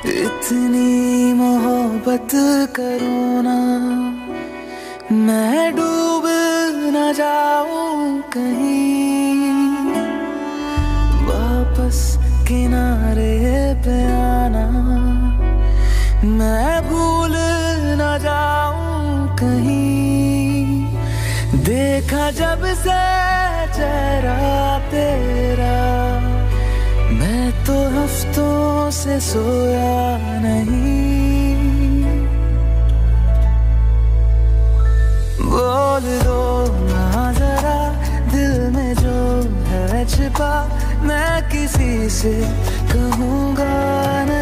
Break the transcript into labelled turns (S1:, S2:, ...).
S1: इतनी मोहब्बत करो ना, मैं डूब न जाऊं कहीं। वापस किनारे पे आना, मैं भूल न जाऊं कहीं। देखा जब से चेहरा तेरा, मैं तो हफ्तों से सोया नहीं। बोल दो ना जरा दिल में जो है छिपा, मैं किसी से कहूँगा नहीं।